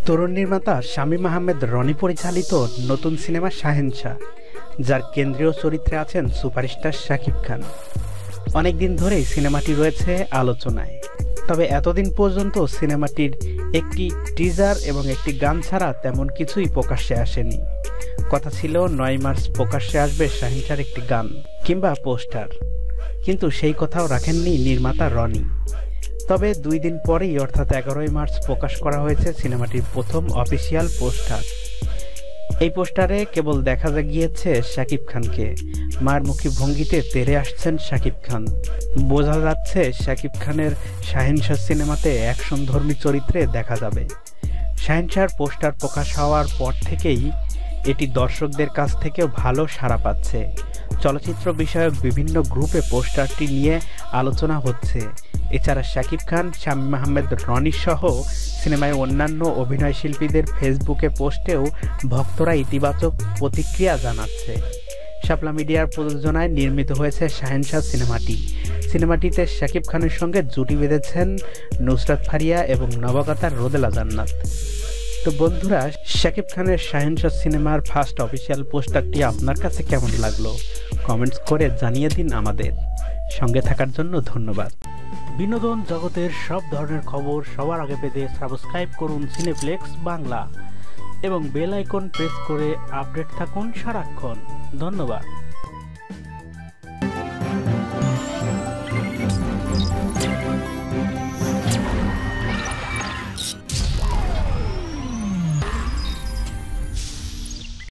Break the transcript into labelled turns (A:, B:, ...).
A: তরুণ নির্মাতা শামীম আহমেদ রনি পরিচালিত নতুন সিনেমা শাহেনশা, যার কেন্দ্রীয় চরিত্রে আছেন সুপারস্টার শাকিব খান। অনেকদিন ধরেই সিনেমাটি রয়েছে আলোচনায়, তবে এতদিন পর্যন্ত সিনেমাটির একটি টিজার এবং একটি গান ছাড়া তেমন কিছুই প্রকাশ্যে আসেনি। কথা ছিল ৯ মার্চ প্রকাশ্যে আসবে শাহেনশার একটি গান কিংবা পোস্টার, কিন্তু সেই কথাও রাখেননি নির্মাতা রনি। তবে ২ দিন পরেই অর্থাৎ ১১ই মার্চ প্রকাশ করা হয়েছে সিনেমাটির প্রথম অফিসিয়াল পোস্টার। এই পোস্টারে কেবল দেখা গিয়েছে শাকিব খানকে, মারমুখী ভঙ্গিতে তেড়ে আসছেন শাকিব খান। বোঝা যাচ্ছে শাকিব খানের শাহেনশা সিনেমাতে অ্যাকশনধর্মী চরিত্রে দেখা যাবে। শাহেনশার পোস্টার প্রকাশ হওয়ার পর থেকেই এটি দর্শকদের কাছ থেকেও ভালো সাড়া পাচ্ছে। চলচ্চিত্র বিষয়ক বিভিন্ন গ্রুপে পোস্টারটি নিয়ে আলোচনা হচ্ছে। এছাড়া শাকিব খান, শামীম আহমেদ রনি সহ সিনেমায় অন্যান্য অভিনয় শিল্পীদের ফেসবুকে পোস্টেও ভক্তরা ইতিবাচক প্রতিক্রিয়া জানাচ্ছে। শাপলা মিডিয়ার প্রযোজনায় নির্মিত হয়েছে শাহেনশা সিনেমাটিতে শাকিব খানের সঙ্গে জুটি বেঁধেছেন নুসরাত ফারিয়া এবং নবাগতার রোদেলা জান্নাত। তো বন্ধুরা, শাকিব খানের শাহেনশা সিনেমার ফার্স্ট অফিসিয়াল পোস্টারটি আপনার কাছে কেমন লাগলো কমেন্টস করে জানিয়ে দিন। আমাদের সঙ্গে থাকার জন্য ধন্যবাদ। বিনোদন জগতের সব ধরনের খবর সবার আগে পেতে সাবস্ক্রাইব করুন সিনেপ্লেক্স বাংলা এবং বেল আইকন প্রেস করে আপডেট থাকুন সারাক্ষণ। ধন্যবাদ।